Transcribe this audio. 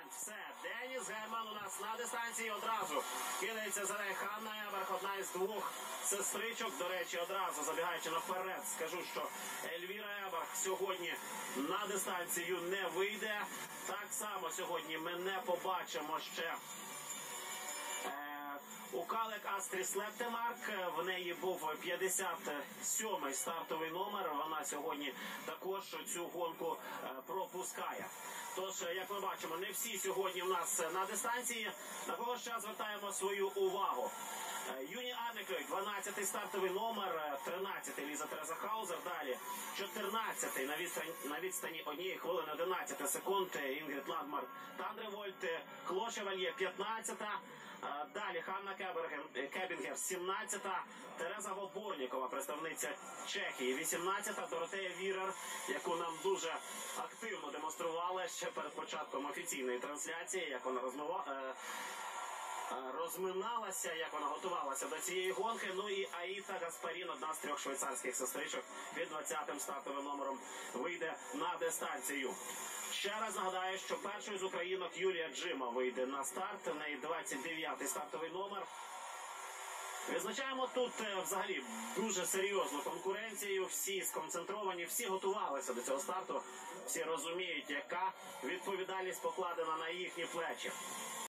Все, Деніс Герман у нас на дистанції одразу кидається за нею Ханна Еберг, одна із двох сестричок. До речі, одразу забігаючи наперед, скажу, що Ельвіра Еберг сьогодні на дистанцію не вийде. Так само сьогодні ми не побачимо ще у Калек Астріс Лептемарк. В неї був 57-й стартовий номер. Вона сьогодні також цю гонку пропускає. Тож, як ми бачимо, не всі сьогодні в нас на дистанції. На кого ще звертаємо свою увагу. Юні Арнеклюй, 12-й стартовий номер, 13-й Ліза Тереза Хаузер, далі 14-й на відстані 1 хвилини 11 секунд Інгрід Ладмар Тандервольт, Кло Шевальє, 15-та, далі Ханна Кебінгер, 17-та, Тереза Воборнікова, представниця Чехії, 18-та, Доротея Вірер, яку нам дуже активно демонстрували ще перед початком офіційної трансляції, як вона розминалася, як вона готувалася до цієї гонки. Ну і Аїта Гаспарін, одна з 3 швейцарських сестричок, під 20-м стартовим номером вийде на дистанцію. Ще раз нагадаю, що першою з українок Юлія Джима вийде на старт. У неї 29-й стартовий номер. Відзначаємо тут взагалі дуже серйозну конкуренцію. Всі сконцентровані, всі готувалися до цього старту. Всі розуміють, яка відповідальність покладена на їхні плечі.